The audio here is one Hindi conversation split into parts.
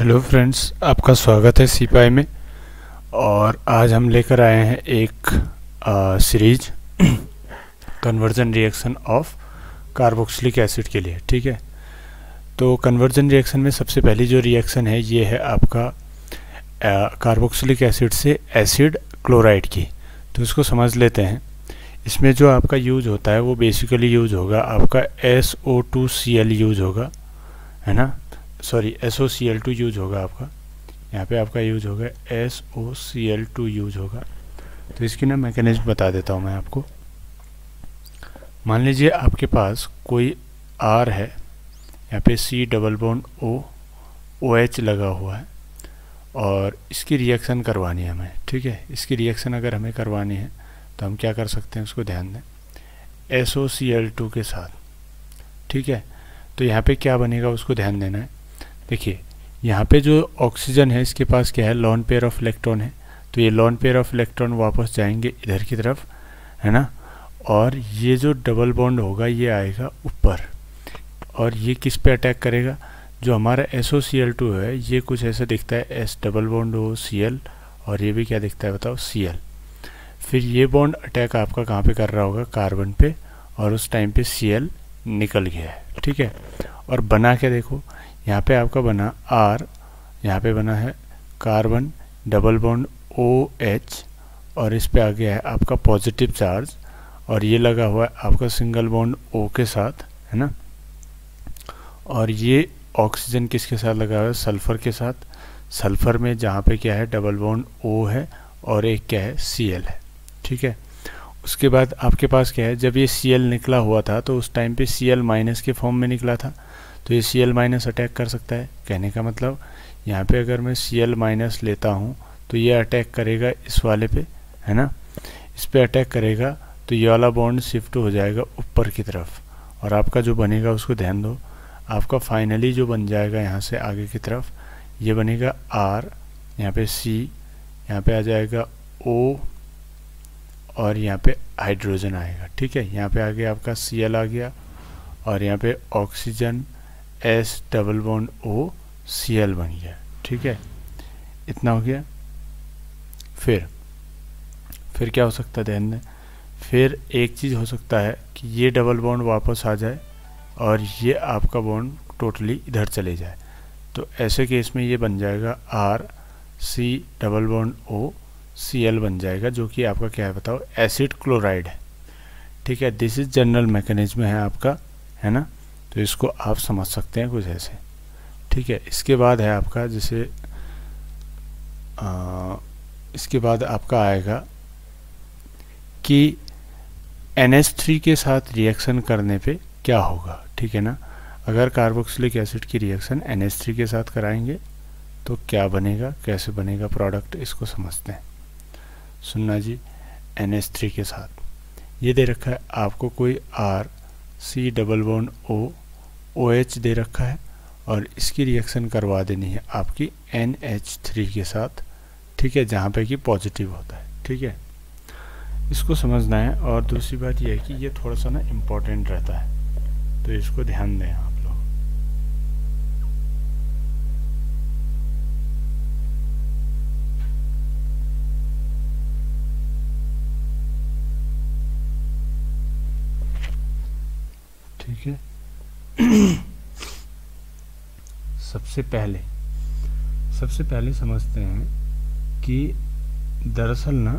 हेलो फ्रेंड्स, आपका स्वागत है सीपाई में। और आज हम लेकर आए हैं एक series conversion reaction of carboxylic acid के लिए। ठीक है, तो कन्वर्जन रिएक्शन में सबसे पहली जो रिएक्शन है ये है आपका कार्बोक्सिलिक एसिड से एसिड क्लोराइड की। तो इसको समझ लेते हैं। इसमें जो आपका यूज होता है वो बेसिकली यूज होगा आपका SO2Cl यूज होगा, है ना। सॉरी, SOCl2 यूज होगा आपका। यहाँ पे आपका यूज होगा SOCl2 यूज होगा। तो इसकी ना मैकेनिज्म बता देता हूँ मैं आपको। मान लीजिए आपके पास कोई R है, यहाँ पे C double bond O OH लगा हुआ है और इसकी रिएक्शन करवानी है हमें। ठीक है, इसकी रिएक्शन अगर हमें करवानी है तो हम क्या कर सकते हैं, उसको ध्यान दें, SOCl2 के साथ। ठीक है, तो यहाँ पे क्या बनेगा उसको ध्यान देना है। देखिए, यहाँ पे जो ऑक्सीजन है इसके पास क्या है, लॉन पेयर ऑफ इलेक्ट्रॉन है। तो ये लॉन पेयर ऑफ इलेक्ट्रॉन वापस जाएंगे इधर की तरफ, है ना। और ये जो डबल बॉन्ड होगा ये आएगा ऊपर, और ये किस पे अटैक करेगा, जो हमारा SOCl2 है ये कुछ ऐसा दिखता है, S double bond O Cl, और ये भी क्या दिखता है बताओ, Cl। फिर ये बॉन्ड अटैक आपका कहाँ पे कर रहा होगा, कार्बन पे, और उस टाइम पे Cl निकल गया है। ठीक है, और बना क्या देखो, यहाँ पे आपका बना R, यहाँ पे बना है कार्बन डबल बॉन्ड OH, और इस पे आ गया है आपका पॉजिटिव चार्ज, और ये लगा हुआ है आपका सिंगल बॉन्ड O के साथ, है ना। और ये ऑक्सीजन किसके साथ लगा हुआ है, सल्फर के साथ। सल्फर में जहाँ पे क्या है, डबल बॉन्ड O है और एक क्या है, Cl है। ठीक है, उसके बाद आपके पास क्या है, जब ये Cl निकला हुआ था तो उस टाइम पे Cl माइनस के फॉर्म में निकला था, तो ये Cl माइनस अटैक कर सकता है। कहने का मतलब यहाँ पे अगर मैं Cl माइनस लेता हूँ तो ये अटैक करेगा इस वाले पे, है ना। इस पे अटैक करेगा तो ये वाला बॉन्ड शिफ्ट हो जाएगा ऊपर की तरफ, और आपका जो बनेगा उसको ध्यान दो। आपका फाइनली जो बन जाएगा यहाँ से आगे की तरफ, ये बनेगा R, यहाँ पे C, यहाँ पे आ जाएगा O, और यहाँ पे हाइड्रोजन आएगा। ठीक है, यहाँ पे आगे आपका Cl आ गया, और यहाँ पे oxygen S double bond O Cl बन गया। ठीक है, इतना हो गया। फिर क्या हो सकता है, ध्यान दें। फिर एक चीज़ हो सकता है कि ये डबल बॉन्ड वापस आ जाए और ये आपका बॉन्ड टोटली इधर चले जाए। तो ऐसे केस में ये बन जाएगा R C double bond O Cl बन जाएगा, जो कि आपका क्या है बताओ, एसिड क्लोराइड है। ठीक है, दिस इज जनरल मैकेनिज्म है आपका, है ना। तो इसको आप समझ सकते हैं कुछ ऐसे। ठीक है, इसके बाद है आपका जैसे इसके बाद आपका आएगा कि NH3 के साथ रिएक्शन करने पे क्या होगा। ठीक है ना, अगर कार्बोक्सिलिक एसिड की रिएक्शन NH3 के साथ कराएंगे तो क्या बनेगा, कैसे बनेगा प्रोडक्ट, इसको समझते हैं। सुनना जी, NH3 के साथ ये दे रखा है आपको कोई R C double bond O OH दे रखा है, और इसकी रिएक्शन करवा देनी है आपकी NH3 के साथ। ठीक है, जहाँ पे कि पॉजिटिव होता है। ठीक है, इसको समझना है। और दूसरी बात यह है कि ये थोड़ा सा ना इम्पोर्टेंट रहता है, तो इसको ध्यान दें आप लोग। ठीक है, सबसे पहले समझते हैं कि दरअसल ना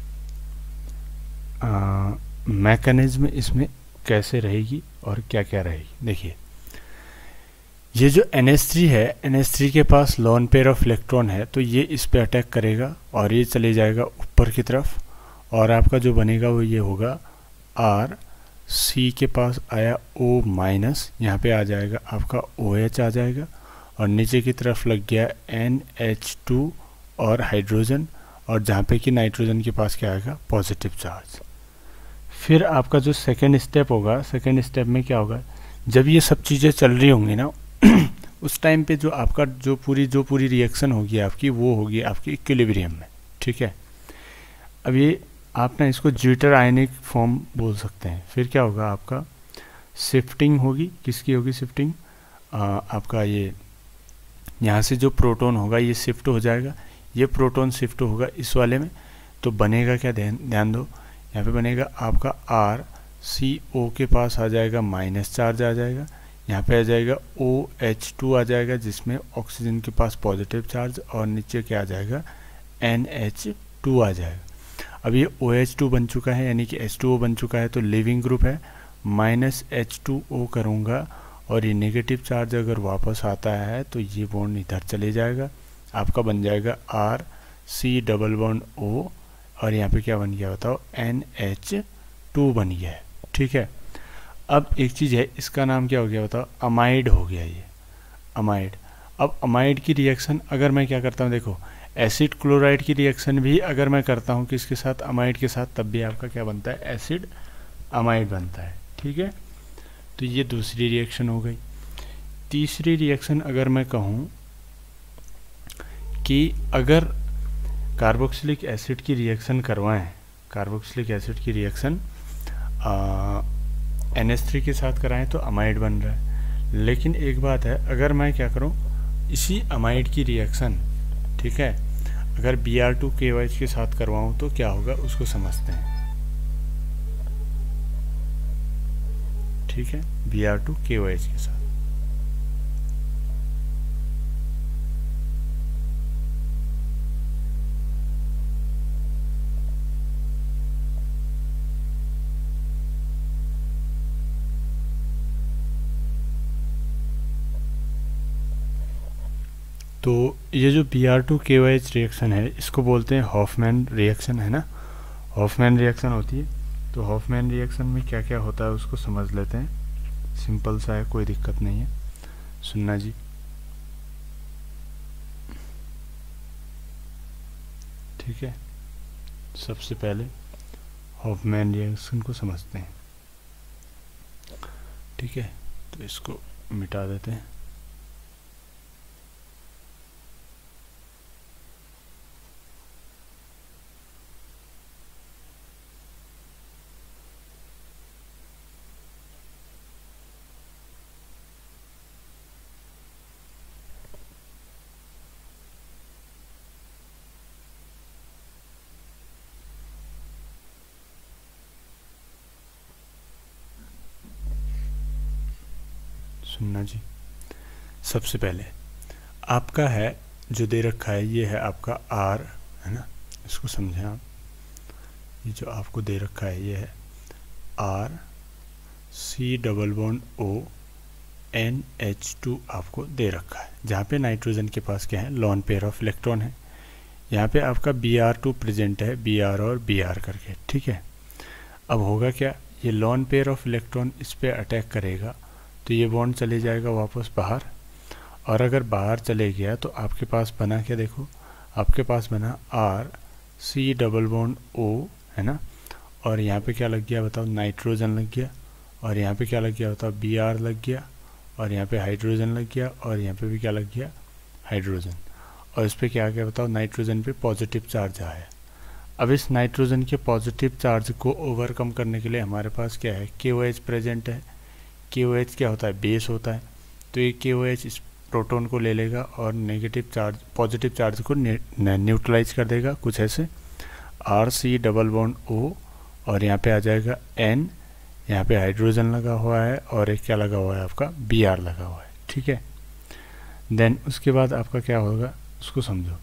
मैकेनिज्म इसमें कैसे रहेगी और क्या क्या रहेगी। देखिए, ये जो NH3 है, NH3 के पास लॉन पेयर ऑफ इलेक्ट्रॉन है, तो ये इस पे अटैक करेगा और ये चले जाएगा ऊपर की तरफ, और आपका जो बनेगा वो ये होगा R C के पास आया O माइनस, यहाँ पे आ जाएगा आपका OH आ जाएगा, और नीचे की तरफ लग गया NH2 और हाइड्रोजन, और जहाँ पे कि नाइट्रोजन के पास क्या आएगा, पॉजिटिव चार्ज। फिर आपका जो सेकेंड स्टेप होगा, सेकेंड स्टेप में क्या होगा, जब ये सब चीज़ें चल रही होंगी ना उस टाइम पे जो आपका जो पूरी रिएक्शन होगी आपकी, वो होगी आपकी इक्विलिब्रियम में। ठीक है, अब ये आप ना इसको ज्विटर आयनिक फॉर्म बोल सकते हैं। फिर क्या होगा, आपका शिफ्टिंग होगी, किसकी होगी शिफ्टिंग, आपका ये यहाँ से जो प्रोटॉन होगा ये शिफ्ट हो जाएगा, ये प्रोटॉन शिफ्ट होगा इस वाले में, तो बनेगा क्या, ध्यान दो, यहाँ पे बनेगा आपका RCO के पास आ जाएगा माइनस चार्ज आ जाएगा, यहाँ पे आ जाएगा OH2 आ जाएगा जिसमें ऑक्सीजन के पास पॉजिटिव चार्ज, और नीचे क्या आ जाएगा NH2 आ जाएगा। अब ये OH2 बन चुका है यानी कि H2O बन चुका है, तो लिविंग ग्रुप है, माइनस H2O करूँगा और ये नेगेटिव चार्ज अगर वापस आता है तो ये बॉन्ड इधर चले जाएगा, आपका बन जाएगा RC⋯O, और यहाँ पे क्या बन गया बताओ, NH2 बन गया है। ठीक है, अब एक चीज़ है, इसका नाम क्या हो गया बताओ, अमाइड हो गया ये, अमाइड। अब अमाइड की रिएक्शन अगर मैं क्या करता हूँ, देखो एसिड क्लोराइड की रिएक्शन भी अगर मैं करता हूँ किसके साथ, अमाइड के साथ, तब भी आपका क्या बनता है, एसिड अमाइड बनता है। ठीक है, तो ये दूसरी रिएक्शन हो गई। तीसरी रिएक्शन अगर मैं कहूँ कि अगर कार्बोक्सिलिक एसिड की रिएक्शन करवाएं, कार्बोक्सिलिक एसिड की रिएक्शन NH3 के साथ कराएं तो अमाइड बन रहा है। लेकिन एक बात है, अगर मैं क्या करूं, इसी अमाइड की रिएक्शन, ठीक है, अगर Br2KOH के साथ करवाऊं तो क्या होगा उसको समझते हैं। ठीक है, Br2KOH के साथ, तो ये जो Br2KOH रिएक्शन है इसको बोलते हैं हॉफमैन रिएक्शन, है ना, हॉफमैन रिएक्शन होती है। तो हॉफमैन रिएक्शन में क्या क्या होता है उसको समझ लेते हैं, सिंपल सा है, कोई दिक्कत नहीं है, सुनना जी। ठीक है, सबसे पहले हॉफमैन रिएक्शन को समझते हैं। ठीक है, तो इसको मिटा देते हैं। सुनना जी, सबसे पहले आपका है जो दे रखा है, ये है आपका R, है ना, इसको समझें आप, ये जो आपको दे रखा है ये है RC⋯O NH2 आपको दे रखा है, जहाँ पे नाइट्रोजन के पास क्या है, लॉन पेयर ऑफ इलेक्ट्रॉन है। यहाँ पे आपका Br2 प्रेजेंट है, Br और Br करके। ठीक है, अब होगा क्या, ये लॉन पेयर ऑफ इलेक्ट्रॉन इस पे अटैक करेगा तो ये बॉन्ड चले जाएगा वापस बाहर, और अगर बाहर चले गया तो आपके पास बना क्या, देखो आपके पास बना RC⋯O, है ना, और यहाँ पे क्या लग गया बताओ, नाइट्रोजन लग गया, और यहाँ पे क्या लग गया बताओ, Br लग गया, और यहाँ पे हाइड्रोजन लग गया, और यहाँ पे भी क्या लग गया, हाइड्रोजन, और इस पर क्या आ गया बताओ, नाइट्रोजन पे पॉजिटिव चार्ज आया। अब इस नाइट्रोजन के पॉजिटिव चार्ज को ओवरकम करने के लिए हमारे पास क्या है, KOH प्रेजेंट है। KOH क्या होता है, बेस होता है, तो ये KOH इस प्रोटॉन को ले लेगा और नेगेटिव चार्ज पॉजिटिव चार्ज को न्यूट्रलाइज कर देगा, कुछ ऐसे RC⋯O, और यहाँ पे आ जाएगा N, यहाँ पे हाइड्रोजन लगा हुआ है, और एक क्या लगा हुआ है आपका, Br लगा हुआ है। ठीक है, देन उसके बाद आपका क्या होगा उसको समझो।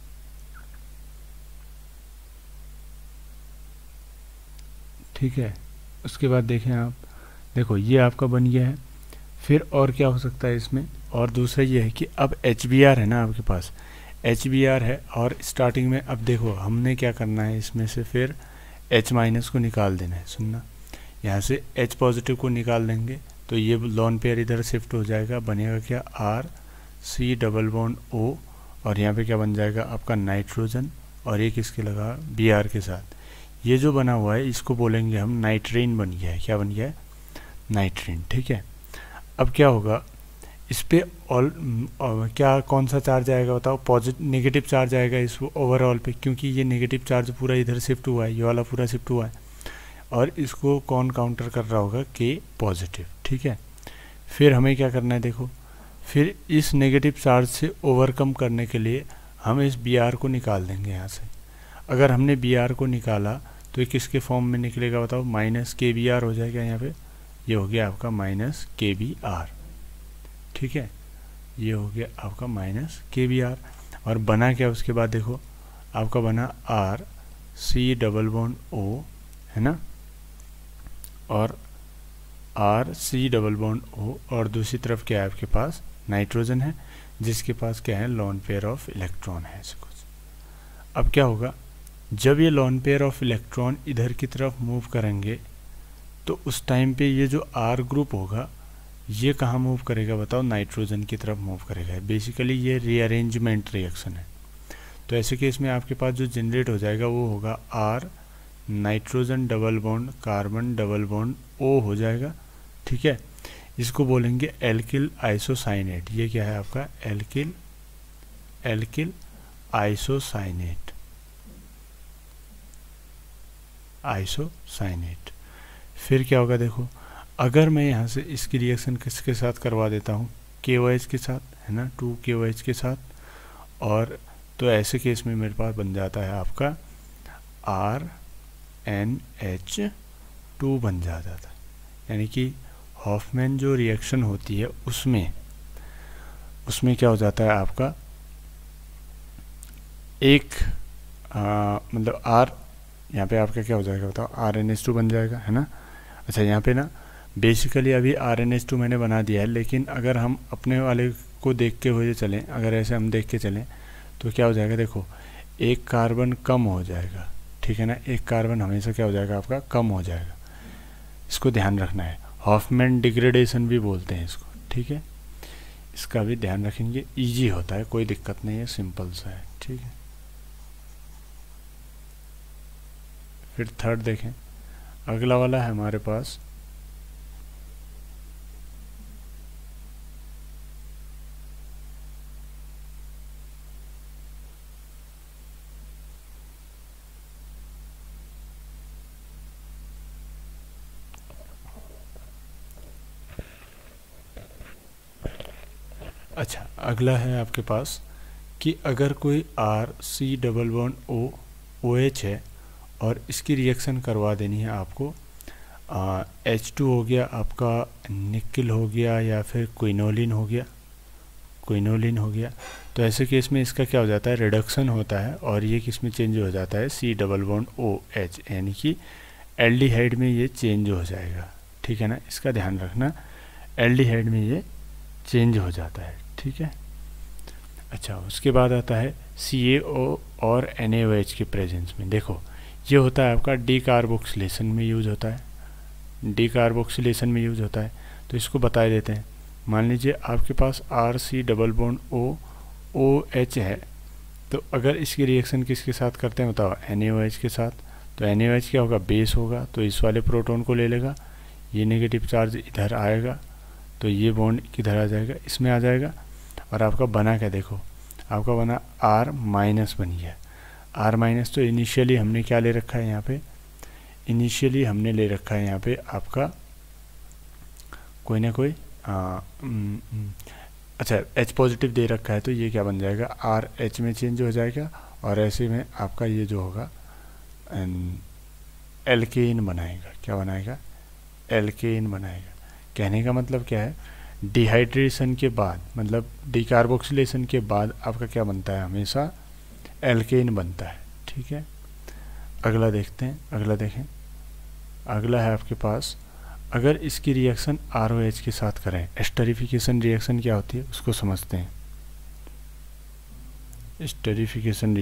ठीक है, उसके बाद देखें आप, देखो ये आपका बन गया है। फिर और क्या हो सकता है इसमें, और दूसरा ये है कि अब HBr है ना आपके पास, HBr है, और स्टार्टिंग में अब देखो हमने क्या करना है, इसमें से फिर H- को निकाल देना है। सुनना, यहाँ से H पॉजिटिव को निकाल देंगे तो ये लॉन पेयर इधर शिफ्ट हो जाएगा, बनेगा क्या, RC⋯O, और यहाँ पे क्या बन जाएगा आपका नाइट्रोजन, और ये किसके लगा, Br के साथ। ये जो बना हुआ है इसको बोलेंगे हम नाइट्रीन बन गया है। क्या बन गया है, नाइट्रीन। ठीक है, अब क्या होगा इस पे क्या कौन सा चार्ज आएगा बताओ, पॉजिटिव नेगेटिव चार्ज आएगा इस ओवरऑल पे, क्योंकि ये नेगेटिव चार्ज पूरा इधर शिफ्ट हुआ है, ये वाला पूरा शिफ्ट हुआ है, और इसको कौन काउंटर कर रहा होगा, K पॉजिटिव। ठीक है, फिर हमें क्या करना है, देखो फिर इस नेगेटिव चार्ज से ओवरकम करने के लिए हम इस Br को निकाल देंगे यहाँ से। अगर हमने Br को निकाला तो ये किसके फॉर्म में निकलेगा बताओ, माइनस KBr हो जाएगा। यहाँ पे ये हो गया आपका माइनस KBr, ठीक है, ये हो गया आपका माइनस KBr। और बना क्या उसके बाद देखो, आपका बना RC डबल बॉन्ड O, है ना, और RC डबल बॉन्ड O, और दूसरी तरफ क्या है आपके पास नाइट्रोजन है जिसके पास क्या है लोन पेयर ऑफ इलेक्ट्रॉन है ऐसे कुछ। अब क्या होगा, जब ये लोन पेयर ऑफ इलेक्ट्रॉन इधर की तरफ मूव करेंगे तो उस टाइम पे ये जो R ग्रुप होगा ये कहाँ मूव करेगा बताओ, नाइट्रोजन की तरफ मूव करेगा। बेसिकली ये रीअरेंजमेंट रिएक्शन है। तो ऐसे केस में आपके पास जो जनरेट हो जाएगा वो होगा R nitrogen double bond carbon double bond O हो जाएगा, ठीक है। इसको बोलेंगे एल्किल आइसोसाइनेट। ये क्या है आपका एल्किल आइसोसाइनेट। फिर क्या होगा देखो, अगर मैं यहाँ से इसकी रिएक्शन किसके साथ करवा देता हूँ, KOH के साथ, है ना, 2KOH के साथ, और तो ऐसे केस में मेरे पास बन जाता है आपका RNH2 बन जाता है। यानी कि हॉफमैन जो रिएक्शन होती है उसमें क्या हो जाता है आपका एक मतलब R, यहाँ पे आपका क्या हो जाएगा बताओ, RNH2 बन जाएगा, है ना। अच्छा, यहाँ पे ना बेसिकली अभी RNH2 मैंने बना दिया है, लेकिन अगर हम अपने वाले को देखते हुए चलें, अगर ऐसे हम देख के चलें तो क्या हो जाएगा देखो, एक कार्बन कम हो जाएगा, ठीक है ना, एक कार्बन हमेशा क्या हो जाएगा आपका कम हो जाएगा। इसको ध्यान रखना है, हॉफमैन डिग्रेडेशन भी बोलते हैं इसको, ठीक है, इसका भी ध्यान रखेंगे। इजी होता है, कोई दिक्कत नहीं है, सिंपल सा है, ठीक है। फिर थर्ड देखें, अगला वाला है हमारे पास अच्छा, अगला है आपके पास कि अगर कोई RC double bond O OH है और इसकी रिएक्शन करवा देनी है आपको, H2 हो गया आपका निकिल हो गया या फिर क्विनोलिन हो गया, तो ऐसे केस में इसका क्या हो जाता है, रिडक्शन होता है और ये किस में चेंज हो जाता है, C डबल बॉन्ड OH, यानी कि एल्डिहाइड में ये चेंज हो जाएगा, ठीक है ना, इसका ध्यान रखना, एल्डिहाइड में ये चेंज हो जाता है, ठीक है। अच्छा, उसके बाद आता है CaO और NaOH के प्रेजेंस में। देखो ये होता है आपका डीकार्बोक्सिलेशन में यूज होता है, तो इसको बता देते हैं। मान लीजिए आपके पास RC double bond O OH है, तो अगर इसकी रिएक्शन किसके साथ करते हैं बताओ, NaOH के साथ, तो NaOH क्या होगा, बेस होगा, तो इस वाले प्रोटॉन को ले लेगा, ये नेगेटिव चार्ज इधर आएगा, तो ये बॉन्ड किधर आ जाएगा, इसमें आ जाएगा, और आपका बना क्या देखो, आपका बना R माइनस बन गया। R माइनस तो इनिशियली हमने क्या ले रखा है यहाँ पे, इनिशियली हमने ले रखा है यहाँ पे आपका कोई ना कोई अच्छा H पॉजिटिव दे रखा है, तो ये क्या बन जाएगा, RH में चेंज हो जाएगा, और ऐसे में आपका ये जो होगा एल्केन बनाएगा। क्या बनाएगा, एल्केन बनाएगा। कहने का मतलब क्या है, डिहाइड्रेशन के बाद मतलब डिकार्बोक्सिलेशन के बाद आपका क्या बनता है, हमेशा एल्केन बनता है, ठीक है। अगला देखते हैं, अगला देखें, अगला है आपके पास, अगर इसकी रिएक्शन ROH के साथ करें, एस्टरिफिकेशन रिएक्शन क्या होती है उसको समझते हैं। एस्टरिफिकेशन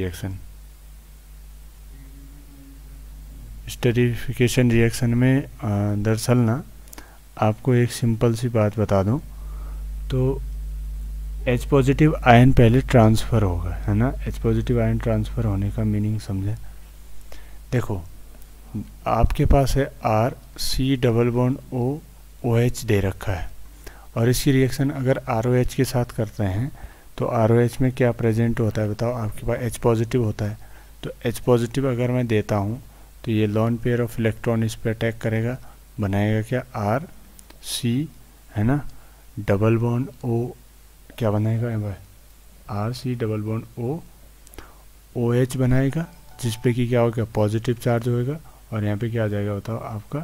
रिएक्शन में दरअसल ना आपको एक सिंपल सी बात बता दूं, तो H पॉजिटिव आयन पहले ट्रांसफ़र होगा, है ना, H पॉजिटिव आयन ट्रांसफ़र होने का मीनिंग समझें। देखो आपके पास है RC double bond O OH दे रखा है, और इसकी रिएक्शन अगर ROH के साथ करते हैं तो ROH में क्या प्रेजेंट होता है बताओ, आपके पास H पॉजिटिव होता है, तो H पॉजिटिव अगर मैं देता हूँ तो ये लॉन पेयर ऑफ इलेक्ट्रॉन इस पर अटैक करेगा, बनाएगा क्या, RC, है ना, डबल बॉन्ड O क्या बनाएगा यहाँ पर R C double bond O O H बनाएगा, जिस पे कि क्या होगा पॉजिटिव चार्ज होएगा, और यहाँ पे क्या आ जाएगा बताओ आपका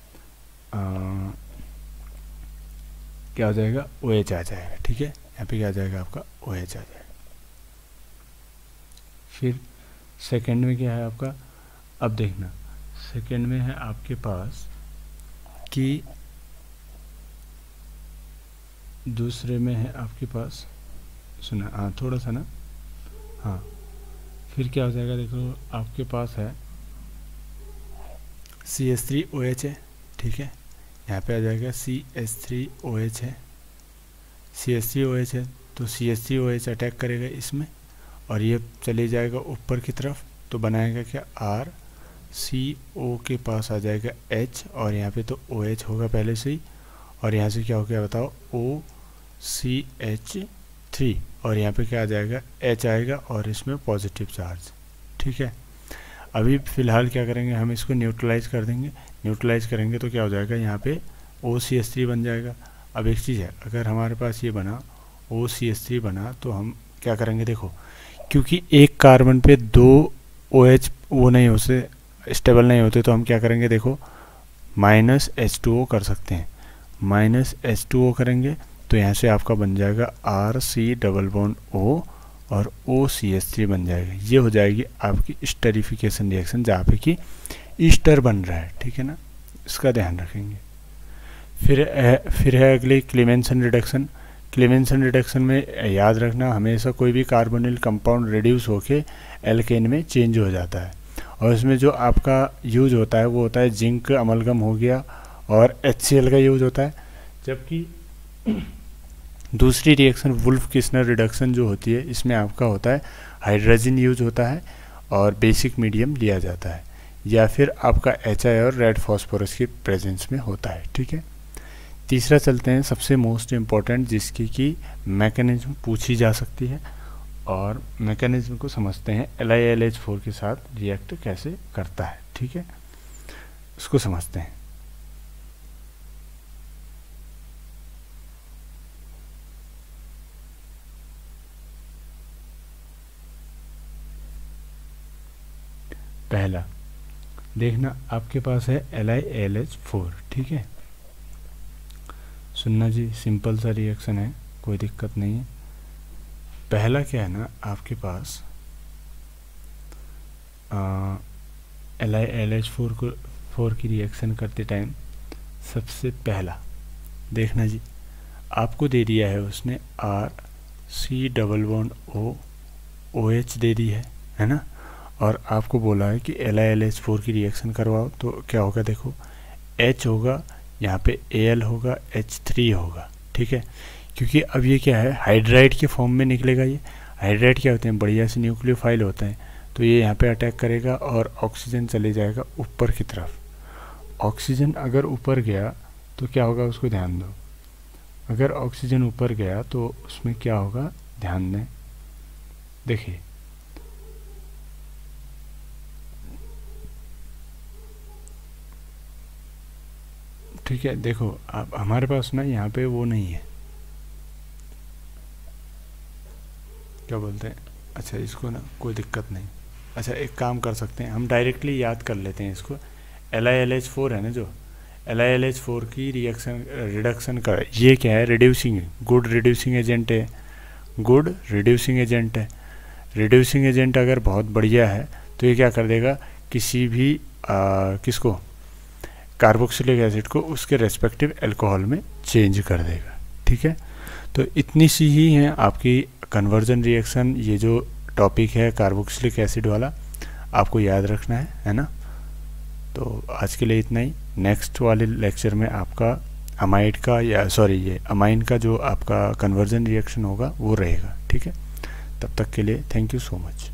क्या हो जाएगा ओ एच आ जाएगा। ठीक है, यहाँ पे क्या आ जाएगा आपका ओ एच आ जाएगा। फिर सेकंड में क्या है आपका, अब देखना सेकंड में है आपके पास कि दूसरे में है आपके पास सुना, हाँ थोड़ा सा ना, हाँ फिर क्या हो जाएगा देखो आपके पास है CH3OH है। ठीक है, यहाँ पे आ जाएगा CH3OH है, CH3OH है तो CH3OH अटैक करेगा इसमें और ये चले जाएगा ऊपर की तरफ, तो बनाएगा क्या RCO के पास आ जाएगा H, और यहाँ पे तो OH होगा पहले से ही, और यहाँ से क्या हो गया बताओ OCH3, और यहाँ पे क्या आ जाएगा H आएगा और इसमें पॉजिटिव चार्ज। ठीक है, अभी फ़िलहाल क्या करेंगे हम इसको न्यूट्रलाइज कर देंगे, न्यूट्रलाइज करेंगे तो क्या हो जाएगा यहाँ पे OCH3 बन जाएगा। अब एक चीज़ है, अगर हमारे पास ये बना OCH3 बना तो हम क्या करेंगे देखो, क्योंकि एक कार्बन पे दो OH वो नहीं होते, स्टेबल नहीं होते, तो हम क्या करेंगे देखो -H2O कर सकते हैं, -H2O करेंगे तो यहाँ से आपका बन जाएगा RC डबल बॉन्ड O और OCH3 बन जाएगा। ये हो जाएगी आपकी स्टेरिफिकेशन रिएक्शन जहाँ पे कि ईस्टर बन रहा है। ठीक है ना, इसका ध्यान रखेंगे। फिर है अगले क्लेमेंसन रिडक्शन। क्लेमेंसन रिडक्शन में याद रखना हमेशा कोई भी कार्बोनिल कंपाउंड रिड्यूस होके एल्केन में चेंज हो जाता है, और इसमें जो आपका यूज होता है वो होता है जिंक अमलगम हो गया और HCl का यूज होता है, जबकि दूसरी रिएक्शन वुल्फ किस्नर रिडक्शन जो होती है इसमें आपका होता है हाइड्रोजन यूज होता है और बेसिक मीडियम लिया जाता है, या फिर आपका HI और रेड फॉस्फोरस की प्रेजेंस में होता है। ठीक है, तीसरा चलते हैं सबसे मोस्ट इम्पॉर्टेंट, जिसकी कि मैकेनिज्म पूछी जा सकती है, और मैकेनिज्म को समझते हैं LiLH4 के साथ रिएक्ट कैसे करता है। ठीक है, उसको समझते हैं। पहला देखना आपके पास है LiLH4। ठीक है, सुनना जी, सिंपल सा रिएक्शन है, कोई दिक्कत नहीं है। पहला क्या है ना आपके पास LiLH4 की रिएक्शन करते टाइम सबसे पहला देखना जी, आपको दे दिया है उसने RC double bond O OH दे दी है ना, और आपको बोला है कि LiLH4 की रिएक्शन करवाओ, तो क्या होगा देखो H होगा, यहाँ पे Al होगा, H3 होगा। ठीक है, क्योंकि अब ये क्या है हाइड्राइड के फॉर्म में निकलेगा। ये हाइड्राइड क्या होते हैं, बढ़िया से न्यूक्लियोफाइल होते हैं, तो ये यहाँ पे अटैक करेगा और ऑक्सीजन चले जाएगा ऊपर की तरफ। ऑक्सीजन अगर ऊपर गया तो क्या होगा उसको ध्यान दो, अगर ऑक्सीजन ऊपर गया तो उसमें क्या होगा ध्यान दें। देखिए ठीक है, देखो अब हमारे पास ना यहाँ पे वो नहीं है, क्या बोलते हैं, अच्छा इसको ना कोई दिक्कत नहीं, अच्छा एक काम कर सकते हैं हम डायरेक्टली याद कर लेते हैं इसको। LiLH4 है ना, जो LiLH4 की रिडक्शन का ये क्या है, रिड्यूसिंग है, गुड रिड्यूसिंग एजेंट है, गुड रिड्यूसिंग एजेंट है। रिड्यूसिंग एजेंट अगर बहुत बढ़िया है तो ये क्या कर देगा, किसी भी किसको कार्बोक्सिलिक एसिड को उसके रेस्पेक्टिव अल्कोहल में चेंज कर देगा। ठीक है, तो इतनी सी ही है आपकी कन्वर्जन रिएक्शन। ये जो टॉपिक है कार्बोक्सिलिक एसिड वाला आपको याद रखना है ना। तो आज के लिए इतना ही, नेक्स्ट वाले लेक्चर में आपका अमाइड का या सॉरी ये अमाइन का जो आपका कन्वर्जन रिएक्शन होगा वो रहेगा। ठीक है, तब तक के लिए थैंक यू सो मच।